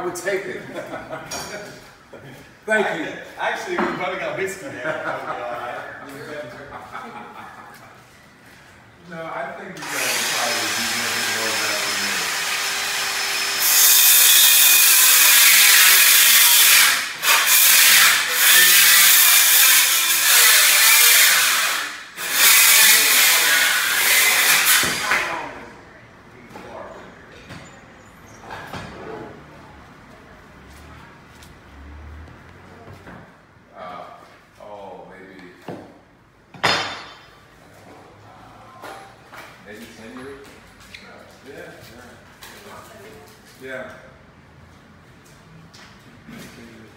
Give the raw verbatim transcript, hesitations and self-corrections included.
I would take it. Thank you. Actually, we probably got whiskey there. No, I think you guys probably do nothing more of that than me. Maybe ten years? Yeah, yeah. Yeah.